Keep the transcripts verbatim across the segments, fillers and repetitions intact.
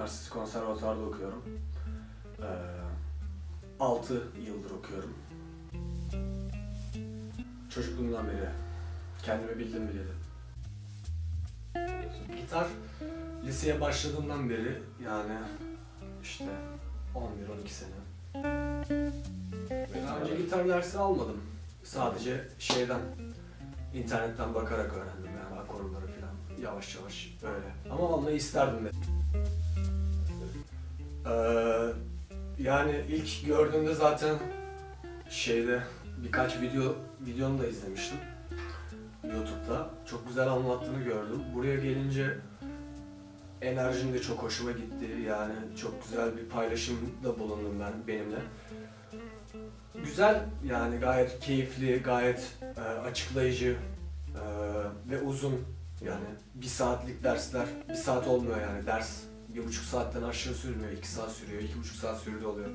Üniversitesi Konservatuvar'da okuyorum. Ee, altı yıldır okuyorum. Çocukluğumdan beri kendimi bildim bileli. Gitar liseye başladığımdan beri, yani işte on bir on iki sene. Ve daha önce gitar dersi almadım. Sadece şeyden, internetten bakarak öğrendim yani akorları falan, yavaş yavaş öyle. Ama almayı isterdim de. Ee, yani ilk gördüğümde zaten şeyde birkaç video videonu da izlemiştim YouTube'da. Çok güzel anlattığını gördüm. Buraya gelince enerjin de çok hoşuma gitti. Yani çok güzel bir paylaşımda bulundum ben benimle. Güzel, yani gayet keyifli, gayet e, açıklayıcı e, ve uzun. Yani bir saatlik dersler, bir saat olmuyor yani ders. Bir buçuk saatten aşağı sürmüyor, iki saat sürüyor, iki buçuk saat sürdüğü oluyor.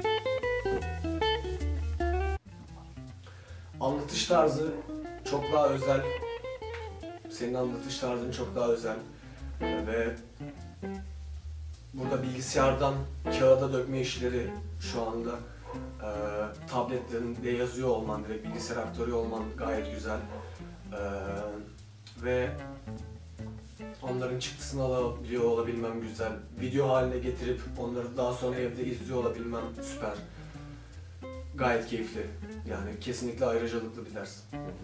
Anlatış tarzı çok daha özel. Senin anlatış tarzın çok daha özel. Ve burada bilgisayardan kağıda dökme işleri şu anda e, tabletlerinde yazıyor olman, direkt bilgisayar aktörü olman gayet güzel. E, ve onların çıktısını alabiliyor olabilmem güzel. Video haline getirip onları daha sonra evde izliyor olabilmem süper. Gayet keyifli. Yani kesinlikle ayrıcalıklı bir ders.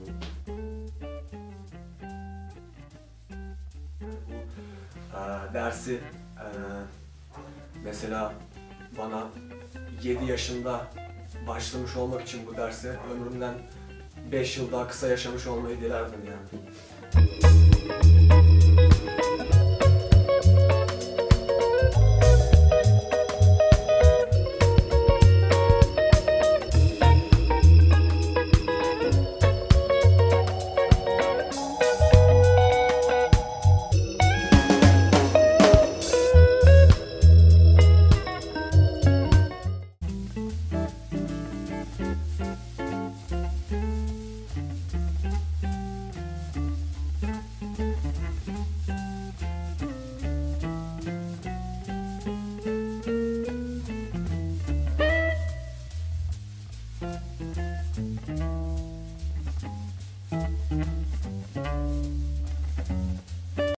Bu dersi e, mesela bana yedi yaşında başlamış olmak için bu derse ömrümden beş yıl daha kısa yaşamış olmayı dilerdim yani. Thank you.